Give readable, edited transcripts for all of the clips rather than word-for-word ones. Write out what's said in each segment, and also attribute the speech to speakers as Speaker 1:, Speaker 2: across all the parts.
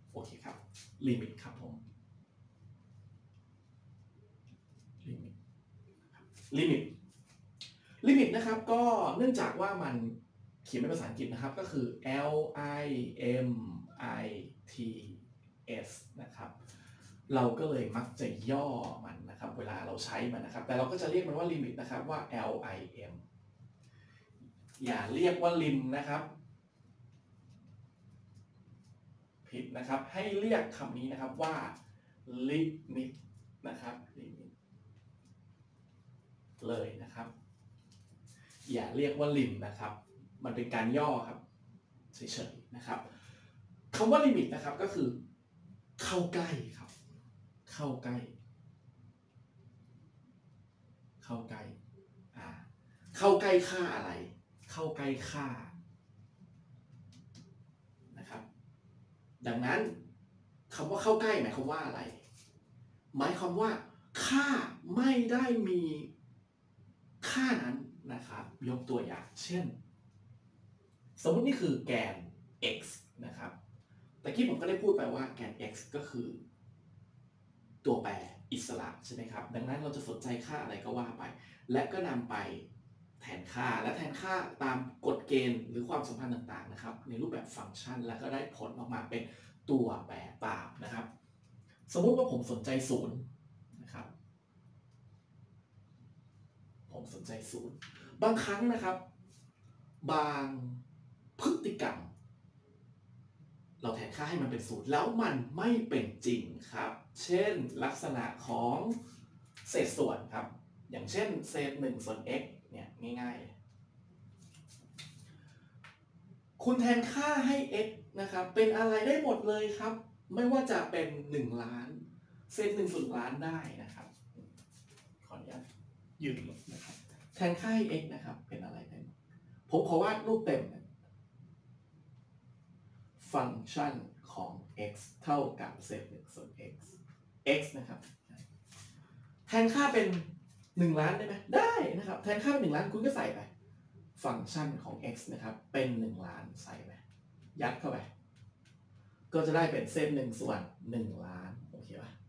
Speaker 1: โอเคครับลิมิตครับผมลิมิตนะครับก็เนื่องจากว่ามันเขียนเป็นภาษาอังกฤษนะครับก็คือ L I M I T S นะครับเราก็เลยมักจะย่อมันนะครับเวลาเราใช้มันนะครับแต่เราก็จะเรียกมันว่าลิมิตนะครับว่า L I M อย่าเรียกว่าลิมนะครับผิดนะครับให้เรียกคำนี้นะครับว่า limit นะครับ limit เลยนะครับอย่าเรียกว่าลิมนะครับมันเป็นการย่อครับเฉยๆนะครับคำว่า limit นะครับก็คือเข้าใกล้ครับเข้าใกล้เข้าใกล้ค่าอะไรเข้าใกล้ค่านะครับดังนั้นคำว่าเข้าใกล้หมายความว่าอะไรหมายความว่าค่าไม่ได้มีค่านั้นนะครับยกตัวอย่างเช่นสมมตินี่คือแกน x นะครับแต่ที่ผมก็ได้พูดไปว่าแกน x ก็คือตัวแปรอิสระใช่ไหมครับดังนั้นเราจะสนใจค่าอะไรก็ว่าไปและก็นำไปแทนค่าและแทนค่าตามกฎเกณฑ์หรือความสัมพันธ์ต่างๆนะครับในรูปแบบฟังก์ชันแล้วก็ได้ผลออกมาเป็นตัวแปรตามนะครับสมมุติว่าผมสนใจศูนย์นะครับผมสนใจศูนย์บางครั้งนะครับบางพฤติกรรมเราแทนค่าให้มันเป็นศูนย์แล้วมันไม่เป็นจริงครับเช่นลักษณะของเศษส่วนครับอย่างเช่นเศษ1ส่วน x เนี่ยง่ายๆคุณแทนค่าให้ x นะครับเป็นอะไรได้หมดเลยครับไม่ว่าจะเป็น1ล้านเศษ1ส่วนล้านได้นะครับขออนุญาตยืนลงนะครับแทนค่าให้ x นะครับเป็นอะไรได้ผมขอวาดรูปเต็มฟังก์ชันของ x เท่ากับเศษ1ส่วน x นะครับแทนค่าเป็น1ล้านได้ไหมได้นะครับแทนค่าเป็น1ล้านคุณก็ใส่ไปฟังก์ชันของ x นะครับเป็น1ล้านใส่ไปยัดเข้าไปก็จะได้เป็นเศษ1ส่วน1ล้านโอเคป่ะ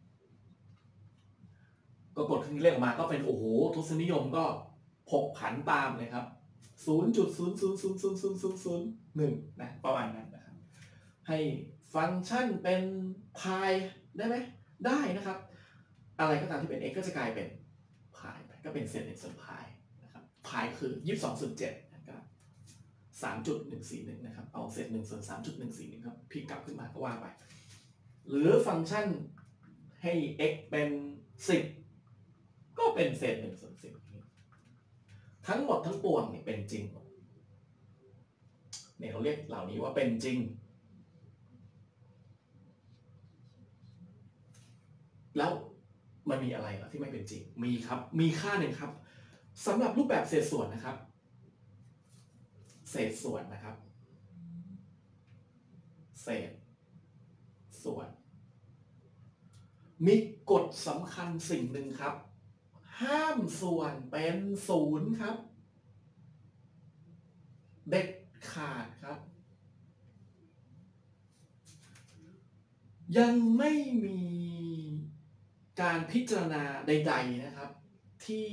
Speaker 1: ก็กดเครื่องคิดเลขออกมาก็เป็นโอ้โหทศนิยมก็ผกผันตามเลยครับ 0.0000001 นะประมาณนั้นนะครับให้ฟังก์ชันเป็นพายได้ไหมได้นะครับอะไรก็ตามที่เป็น x ก็จะกลายเป็นพายก็เป็นเศษ1ส่วนพายนะครับพายคือ22ส่วน7นะครับ 3.141 นะครับเอาเศษ1ส่วน 3.141 ครับพลิกกลับขึ้นมาก็ว่าไปหรือฟังก์ชันให้ x เป็น10ก็เป็นเศษ1ส่วน10ทั้งหมดทั้งปวงเนี่ยเป็นจริงเนี่ยเราเรียกเหล่านี้ว่าเป็นจริงแล้วมันมีอะไรล่ะที่ไม่เป็นจริงมีครับมีค่าหนึ่งครับสำหรับรูปแบบเศษส่วนนะครับเศษส่วนนะครับเศษส่วนมีกฎสำคัญสิ่งหนึ่งครับห้ามส่วนเป็น0ครับเด็ดขาดครับยังไม่มีการพิจารณาใดๆนะครับที่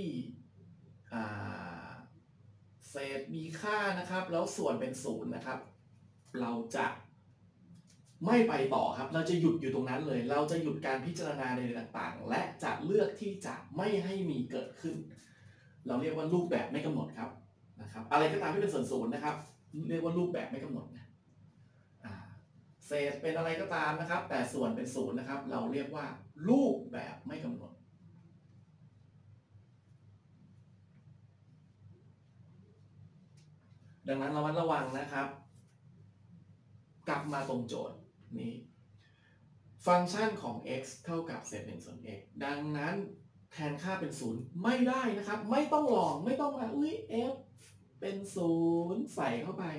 Speaker 1: เศษมีค่านะครับแล้วส่วนเป็น0นะครับเราจะไม่ไปต่อครับเราจะหยุดอยู่ตรงนั้นเลยเราจะหยุดการพิจารณาใดๆต่างๆและจะเลือกที่จะไม่ให้มีเกิดขึ้นเราเรียกว่ารูปแบบไม่กำหนดครับนะครับอะไรก็ตามที่เป็นส่วนศูนย์นะครับเรียกว่ารูปแบบไม่กำหนดนะเศษเป็นอะไรก็ตามนะครับแต่ส่วนเป็นศูนย์นะครับเราเรียกว่ารูปแบบไม่กำหนดดังนั้นระวังนะครับกลับมาตรงโจทย์นี้ฟังก์ชันของ x เท่ากับเศษ1ส่วน x ดังนั้นแทนค่าเป็น0ไม่ได้นะครับไม่ต้องลองไม่ต้องมาf เป็น0ใส่เข้าไป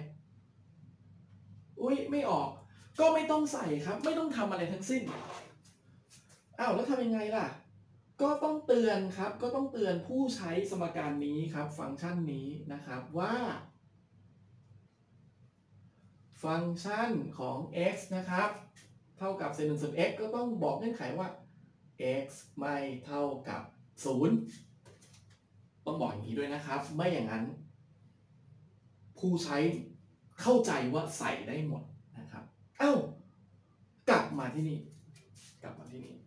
Speaker 1: ไม่ออกก็ไม่ต้องใส่ครับไม่ต้องทำอะไรทั้งสิ้นแล้วทำยังไงล่ะก็ต้องเตือนครับก็ต้องเตือนผู้ใช้สมการนี้ครับฟังก์ชันนี้นะครับว่าฟังก์ชันของ x นะครับเท่ากับเศษ1ส่วน x ก็ต้องบอกเงื่อนไขว่า x ไม่เท่ากับ0ต้องบอกอย่างนี้ด้วยนะครับไม่อย่างนั้นผู้ใช้เข้าใจว่าใส่ได้หมดนะครับเอ้ากลับมาที่นี่กลับมาที่นี่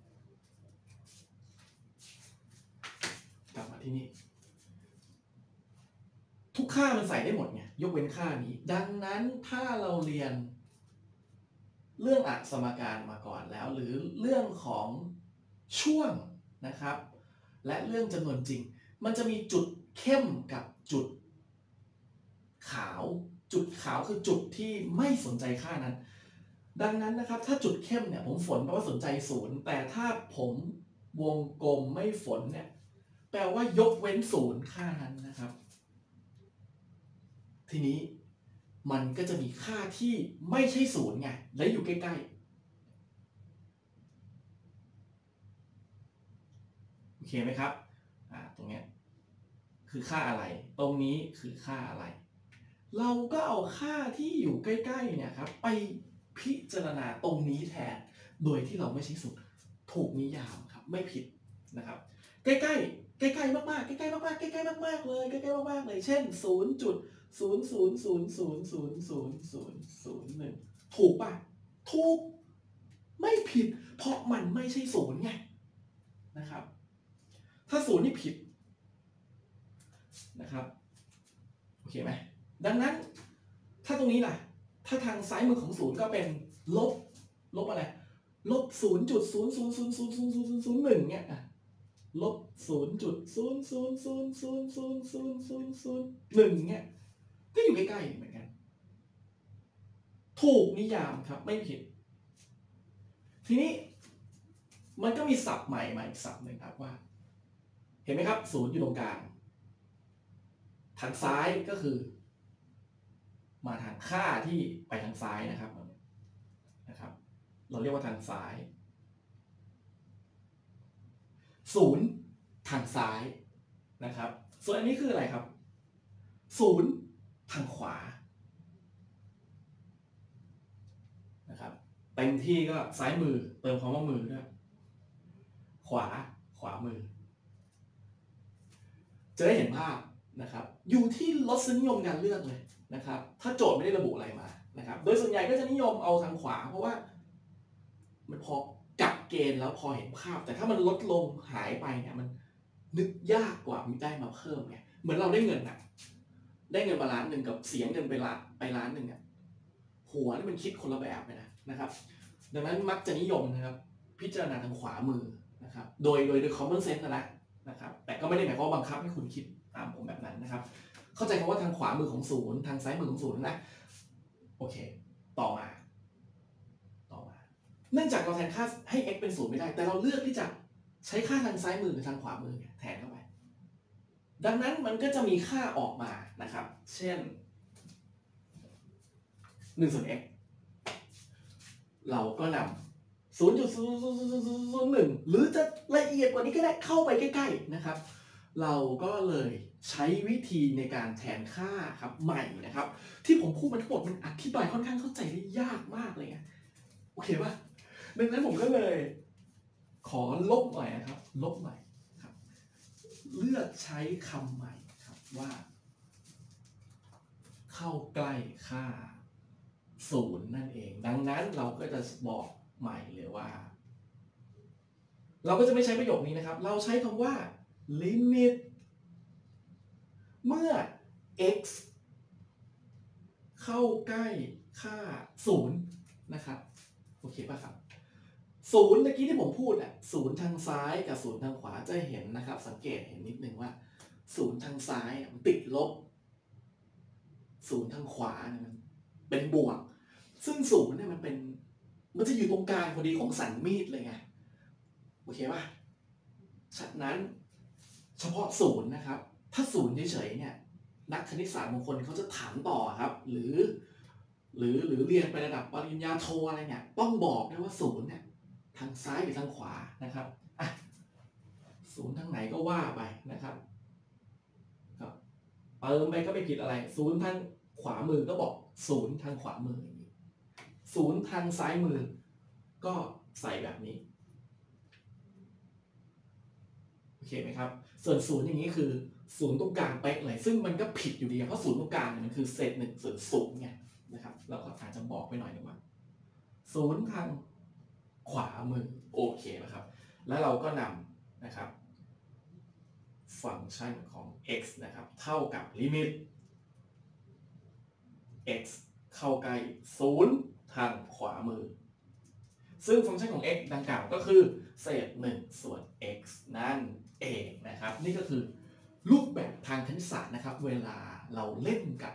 Speaker 1: ทุกค่ามันใส่ได้หมดไงยกเว้นค่านี้ดังนั้นถ้าเราเรียนเรื่องอัสมการมาก่อนแล้วหรือเรื่องของช่วงนะครับและเรื่องจำนวนจริงมันจะมีจุดเข้มกับจุดขาวจุดขาวคือจุดที่ไม่สนใจค่านั้นดังนั้นนะครับถ้าจุดเข้มเนี่ยผมฝนแปลว่าสนใจ0แต่ถ้าผมวงกลมไม่ฝนเนี่ยแปลว่ายกเว้น0ค่านั้นนะครับทีนี้มันก็จะมีค่าที่ไม่ใช่0ไงและอยู่ใกล้ๆโอเคไหมครับตรงนี้คือค่าอะไรตรงนี้คือค่าอะไรเราก็เอาค่าที่อยู่ใกล้ๆเนี่ยครับไปพิจารณาตรงนี้แทนโดยที่เราไม่ใช้สูตรถูกนิยามครับไม่ผิดนะครับใกล้ๆใกล้ๆมากๆใกล้ๆมากๆใกล้ๆมากๆเลยใกล้ๆมากๆเลยเช่น0.00000000001ถูกป่ะถูกไม่ผิดเพราะมันไม่ใช่0ไงนะครับถ้า0นี่ผิดนะครับโอเคไหมดังนั้นถ้าตรงนี้ล่ะถ้าทางซ้ายมือของ0ก็เป็นลบอะไรลบ0.000000001เนี่ยลบ0.000000001เนี่ยก็อยู่ใกล้ๆเหมือนกันถูกนิยามครับไม่ผิดทีนี้มันก็มีศัพท์ใหม่มาอีกศัพท์หนึ่งครับว่าเห็นไหมครับ0อยู่ตรงกลางทางซ้ายก็คือมาทางค่าที่ไปทางซ้ายนะครับเราเรียกว่าทางซ้าย0ทางซ้ายนะครับส่วนอันนี้คืออะไรครับ0ทางขวานะครับเต็มที่ก็ซ้ายมือเติมคำว่ามือด้วยขวามือจะได้เห็นภาพนะครับอยู่ที่รสนิยมการเลือกเลยนะครับถ้าโจทย์ไม่ได้ระบุอะไรมานะครับโดยส่วนใหญ่ก็จะนิยมเอาทางขวาเพราะว่ามันพอจับเกณฑ์แล้วพอเห็นภาพแต่ถ้ามันลดลงหายไปเนี่ยมันนึกยากกว่ามีได้มาเพิ่มไงเหมือนเราได้เงินอะได้เงินมา1,000,000กับเสียเงินไป1,000,000เนี่ยหัวนี่มันคิดคนละแบบเลยนะครับดังนั้นมักจะนิยมนะครับพิจารณาทางขวามือนะครับโดย common sense นะครับแต่ก็ไม่ได้หมายความว่าบังคับให้คุณคิดตามผมแบบนั้นนะครับเข้าใจคำว่าทางขวามือของ0ทางซ้ายมือของ0นะโอเคต่อมาเนื่องจากเราแทนค่าให้ x เป็น0ไม่ได้แต่เราเลือกที่จะใช้ค่าทางซ้ายมือหรือทางขวามือแทนเข้าไปดังนั้นมันก็จะมีค่าออกมานะครับเช่น1ส่วน x เราก็นำ 0.00001 หรือจะละเอียดกว่านี้ก็ได้เข้าไปใกล้ๆนะครับเราก็เลยใช้วิธีในการแทนค่าครับใหม่นะครับที่ผมพูดมาทั้งหมดมันอธิบายค่อนข้างเข้าใจได้ยากมากเลยไงโอเคป่ะดังนั้นผมก็เลยขอลบหน่อยนะครับลบใหม่ครับเลือกใช้คำใหม่ครับว่าเข้าใกล้ค่า0นั่นเองดังนั้นเราก็จะบอกใหม่เลยว่าเราก็จะไม่ใช้ประโยคนี้นะครับเราใช้คำว่า limit เมื่อ x เข้าใกล้ค่า0นะครับโอเคป่ะครับ0เมื่อกี้ที่ผมพูด0ทางซ้ายกับ0ทางขวาจะเห็นนะครับสังเกตเห็นนิดนึงว่า0ทางซ้ายมันติดลบ0ทางขวาเนี่ยมันเป็นบวกซึ่ง0เนี่ยมันจะอยู่ตรงกลางพอดีของสันมีดเลยไงโอเคป่ะฉะนั้นเฉพาะ0นะครับถ้า0เฉยๆเนี่ยนักคณิตศาสตร์บางคนเขาจะถามต่อครับหรือเรียนไประดับปริญญาโทอะไรเนี่ยต้องบอกด้วยว่า0เนี่ยทางซ้ายหรือทางขวานะครับ0ทางไหนก็ว่าไปนะครับเติมไปก็ไม่ผิดอะไร0ทางขวามือก็บอก0ทางขวามือ0ทางซ้ายมือก็ใส่แบบนี้โอเคไหมครับส่วนศูนย์อย่างนี้คือศูนย์ตรงกลางเป๊ะเลยซึ่งมันก็ผิดอยู่ดีเพราะศูนย์ตรงกลางเนี่ยมันคือเศษ1 ส่วน0ไงนะครับเราก็อาจจะบอกไปหน่อยนึงว่าศูนย์ทางขวามือโอเคนะครับแล้วเราก็นำนะครับฟังก์ชันของ x นะครับเท่ากับลิมิต x เข้าใกล้0ทางขวามือซึ่งฟังก์ชันของ x ดังกล่าวก็คือเศษ1 ส่วน x นั่นเองนะครับนี่ก็คือรูปแบบทางคณิตศาสตร์นะครับเวลาเราเล่นกับ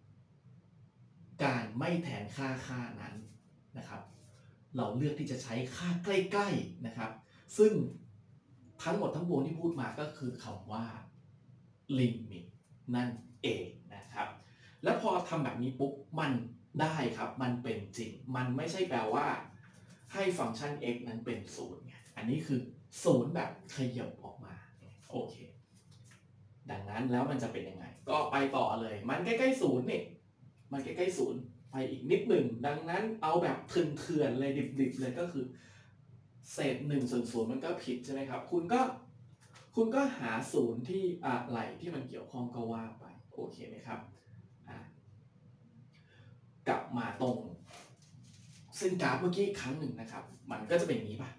Speaker 1: การไม่แทนค่านั้นนะครับเราเลือกที่จะใช้ค่าใกล้ๆนะครับซึ่งทั้งหมดทั้งปวงที่พูดมาก็คือคำว่าลิมิตนั่นเองนะครับแล้วพอทำแบบนี้ปุ๊บมันได้ครับมันเป็นจริงมันไม่ใช่แปลว่าให้ฟังก์ชัน x นั้นเป็น0ไงอันนี้คือ0แบบขยับออกมาโอเคดังนั้นแล้วมันจะเป็นยังไงก็ไปต่อเลยมันใกล้ๆ0เนี่ยมันใกล้ๆ0ไปอีกนิดหนึ่งดังนั้นเอาแบบเถื่อนๆเลยดิบๆเลยก็คือเศษ1 ส่วน 0มันก็ผิดใช่ไหมครับคุณก็หาศูนย์ที่อะไรที่มันเกี่ยวข้องก็ว่าไปโอเคไหมครับกลับมาตรงเส้นกราฟเมื่อกี้อีกครั้งหนึ่งนะครับมันก็จะเป็นอย่างนี้ป่ะ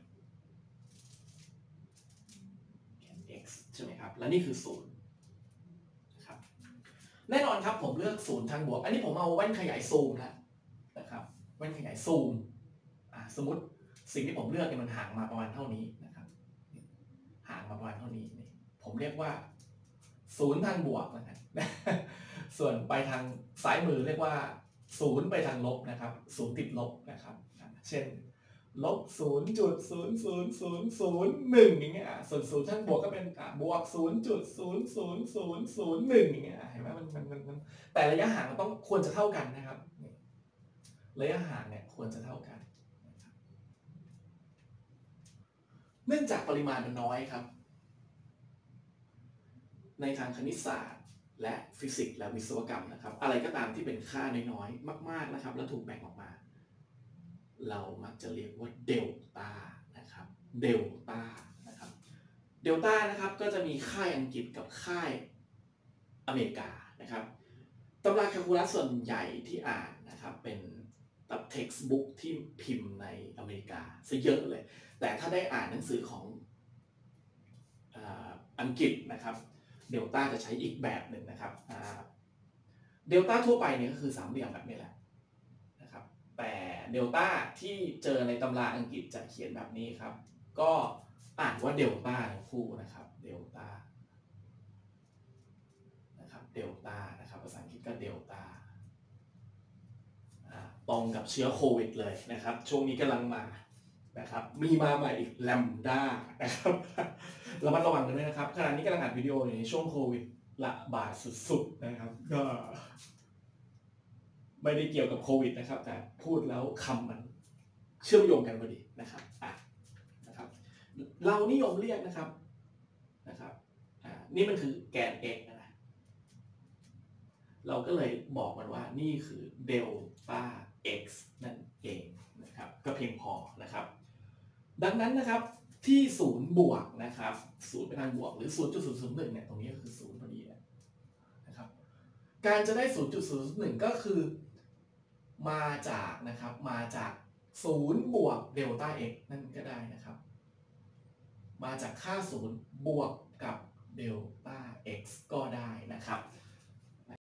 Speaker 1: x ใช่ไหมครับและนี่คือ0นะครับแน่นอนครับผมเลือก0ทางบวกอันนี้ผมเอาแว่นขยายซูมแล้วนะครับแว่นขยายซูมสมมติสิ่งที่ผมเลือกเนี่ยมันห่างมาประมาณเท่านี้นะครับห่างมาประมาณเท่านี้ผมเรียกว่า0ทางบวกนะครับส่วนไปทางซ้ายมือเรียกว่า0ไปทางลบนะครับ0ติดลบนะครับเช่นลบ 0.00001 อย่างเงี้ยส่วน0ทางบวกก็เป็นบวก 0.00001 อย่างเงี้ยเห็นไหมมันแต่ระยะห่างมันต้องควรจะเท่ากันนะครับระยะห่างเนี่ยควรจะเท่ากันเนื่องจากปริมาณมันน้อยครับในทางคณิตศาสตร์และฟิสิกส์และวิศวกรรมนะครับอะไรก็ตามที่เป็นค่าน้อยๆมากๆนะครับแล้วถูกแบ่งออกมาเรามักจะเรียกว่าเดลต้านะครับเดลต้านะครับเดลต้านะครับก็จะมีค่ายอังกฤษกับค่ายอเมริกานะครับตำราแคลคูลัสส่วนใหญ่ที่อ่านนะครับเป็นเท็กซ์บุ๊กที่พิมพ์ในอเมริกาซะเยอะเลยแต่ถ้าได้อ่านหนังสือของอังกฤษนะครับเดลต้าจะใช้อีกแบบหนึ่งนะครับเดลต้าทั่วไปเนี่ยก็คือสามเหลี่ยมแบบนี้แหละนะครับแต่เดลต้าที่เจอในตำราอังกฤษจะเขียนแบบนี้ครับก็อ่านว่าเดลต้าทั้งคู่นะครับเดลต้านะครับเดลต้านะครับภาษาอังกฤษก็เดลต้าตรงกับเชื้อโควิดเลยนะครับช่วงนี้กำลังมานะครับมีมาใหม่อีกแลมด้านะครับระมัดระวังกันด้วยนะครับขณะนี้กำลังอัดวิดีโออยู่ในช่วงโควิดระบาดสุดๆนะครับก็ไม่ได้เกี่ยวกับโควิดนะครับแต่พูดแล้วคำมันเชื่อมโยงกันพอดีนะครับนะครับเรานิยมเรียกนะครับนี่มันคือแกน x นะเราก็เลยบอกมันว่านี่คือเดลต้า x นั่นเองนะครับก็เพียงพอนะครับดังนั้นนะครับที่0 บวกนะครับ0ไปทางบวกหรือ 0.001 เนี่ยตรงนี้ก็คือ0พอดีนะครับการจะได้ 0.001 ก็คือมาจากนะครับมาจาก0 บวกเดลต้า x นั่นก็ได้นะครับมาจากค่า0 บวกกับเดลต้า